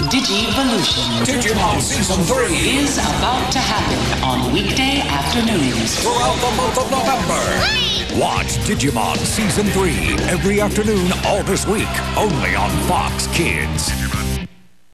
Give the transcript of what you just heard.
Digivolution Digimon Season 3 is about to happen on weekday afternoons throughout the month of November. Watch Digimon Season 3 every afternoon all this week, only on Fox Kids.